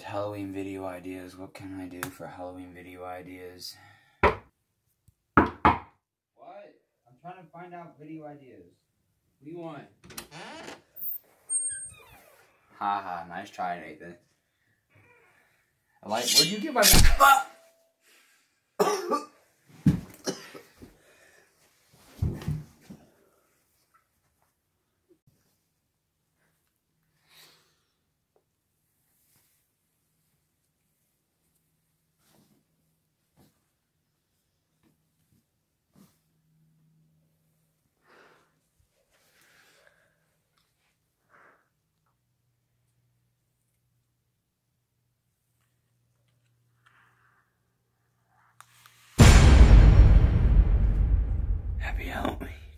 Halloween video ideas. What can I do for Halloween video ideas? What? I'm trying to find out video ideas. What do you want? Haha, nice try, Nathan. Where'd you get my... Happy Halloween.